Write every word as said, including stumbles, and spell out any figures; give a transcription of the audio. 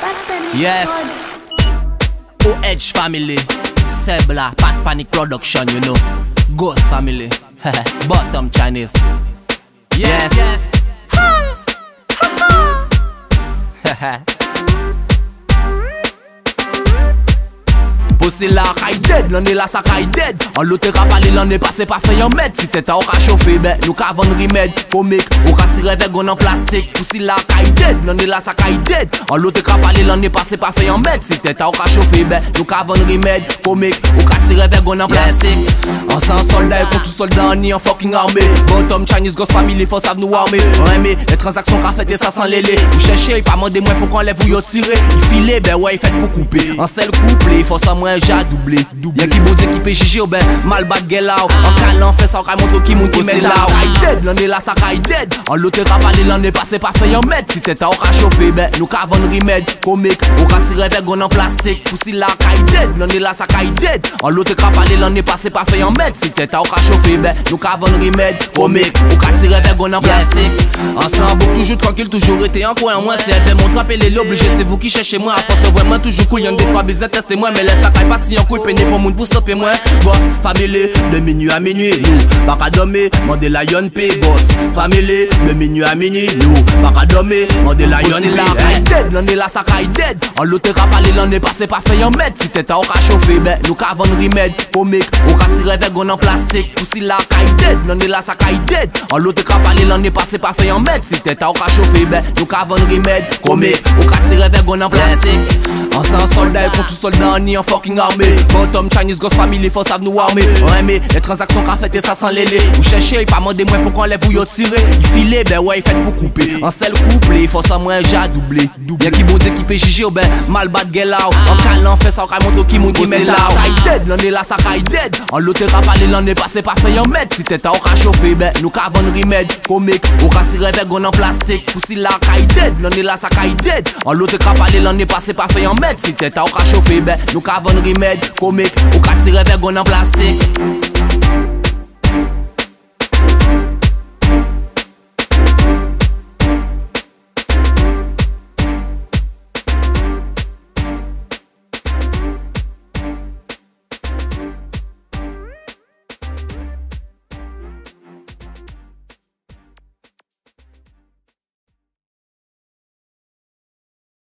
Yes, O H family, Sebla, Pat Panic Production, you know, Ghost family, Bottom Chinese. Yes, yes. Pussy la kay dead, l'on est là ça kay dead. En l'autre rapalé l'on est passé pas fait un mètre. Si t'es au ka chauffer, ben nous ka vendre remède. Comique, ou ka tirer avec gon en plastique. Pussy la kay dead, l'on est là ça kay dead. En l'autre rapalé l'on est passé pas fait un mètre. Si t'es au ka chauffer, ben nous ka vendre remède. Comique, ou ka tirer avec gon en plastique. On s'en soldat et contre tout soldat on est en fucking armée. Bottom Chinese Ghost family, faut savent nous armer. On aime les transactions qu'a fait et ça sans lélé. Vous cherchez, pas mandez moi pour qu'on lève ou yo tirer. Il file, ben ouais il fait pour couper. En seul couple, faut ça moi j'ai doublé. Y'a qui bon Dieu qui peut juger, ben mal bat gueule out. En calant fait ça, on montre qui monte qui met là. Kay dead, l'on est là ça kay dead. En l'autre rapalé l'on est passé pas fait un mètre. Si t'es au ka chauffer, ben nous ka vendre remède. Comique, ou ka tirer avec gon en plastique. Pussy la kay dead, l'on est là ça kay dead. En l'autre rapalé l'on est passé pas fait un mètre. Si t'es au ka chauffer, ben nous ka vendre remède. Comique, ou ka tirer avec gon en plastique. Ensemble, toujours tranquille, toujours été en coin. Moi c'est elle mon trapper les l'obligé, c'est vous qui cherchez moi. À force vraiment toujours cool, y'en des trois bizarres, testez moi. Mais laisse ça kay parti en couille, peine pour moun pour stopper moi. Boss, family, de minuit à minuit. Nous, pas qu'à dormir, mandez la yon pay. Boss, family, de minuit à minuit. Nous, pas qu'à dormir, mandez la yon pay. Kay dead, l'on est là ça kay dead. En l'autre rapalé l'on est passé pas fait un mètre. Si t'es au ka chauffer, ben nous ka vendre remède. Comique, ou ka tirer avec gon en plastique. Pussy la kay dead, l'on est là ça kay dead. En l'autre rapalé l'on est passé pas fait un mètre. Si t'es au ka chauffer, ben nous ka vendre remède. Comique, ou ka tirer avec gon en plastique. On s'en soldat et contre tout soldat on est en fucking armée. Bottom Chinese Ghost family, faut savent nous armer. On aime les transactions qu'a fait et ça sans lélé. Vous cherchez, pas mandez moi pour qu'on lève ou yo tirer. Il file, ben ouais il fait pour couper. En seul couple, il faut ça moi j'ai doublé. Y'a qui bon Dieu qui peut juger, ben mal bat gueule out. En calant fait ça, on montre qui monte qui met là. Kay dead, l'on est là ça kay dead. En l'autre rapalé l'on est passé pas fait un mètre. Si t'es au ka chauffer, ben nous ka vendre remède. Comique, ou ka tirer avec gon en plastique. Pussy la kay dead, l'on est là ça kay dead. En l'autre rapalé l'on est passé pas fait un mètre. Si t'es au ka chauffer, ben nous ka vendre remède. Comique, ou ka tirer avec gon en plastique.